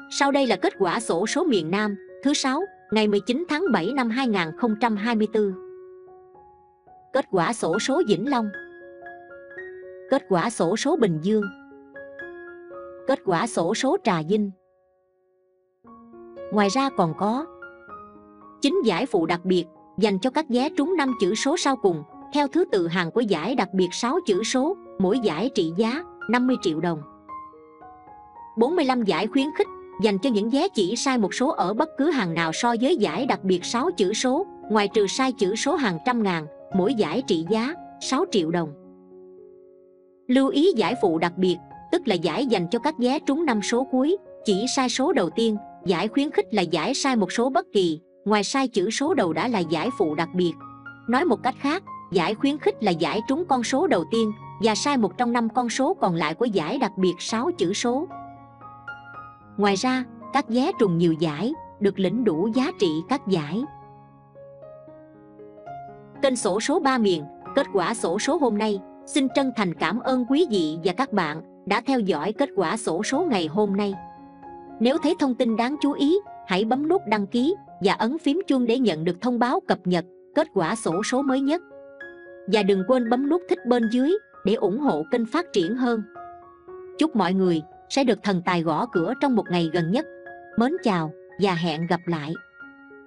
Sau đây là kết quả xổ số miền Nam thứ 6 ngày 19 tháng 7 năm 2024. Kết quả xổ số Vĩnh Long. Kết quả xổ số Bình Dương. Kết quả xổ số Trà Vinh. Ngoài ra còn có 9 giải phụ đặc biệt dành cho các vé trúng 5 chữ số sau cùng theo thứ tự hàng của giải đặc biệt 6 chữ số, mỗi giải trị giá 50 triệu đồng. 45 giải khuyến khích dành cho những vé chỉ sai một số ở bất cứ hàng nào so với giải đặc biệt 6 chữ số, ngoài trừ sai chữ số hàng trăm ngàn, mỗi giải trị giá 6 triệu đồng. Lưu ý giải phụ đặc biệt, tức là giải dành cho các vé trúng 5 số cuối, chỉ sai số đầu tiên. Giải khuyến khích là giải sai một số bất kỳ, ngoài sai chữ số đầu đã là giải phụ đặc biệt. Nói một cách khác, giải khuyến khích là giải trúng con số đầu tiên và sai một trong 5 con số còn lại của giải đặc biệt 6 chữ số. Ngoài ra, các vé trùng nhiều giải được lĩnh đủ giá trị các giải. Kênh xổ số 3 miền, kết quả xổ số hôm nay. Xin chân thành cảm ơn quý vị và các bạn đã theo dõi kết quả xổ số ngày hôm nay. Nếu thấy thông tin đáng chú ý, hãy bấm nút đăng ký và ấn phím chuông để nhận được thông báo cập nhật kết quả xổ số mới nhất. Và đừng quên bấm nút thích bên dưới để ủng hộ kênh phát triển hơn. Chúc mọi người sẽ được thần tài gõ cửa trong một ngày gần nhất. Mến chào và hẹn gặp lại.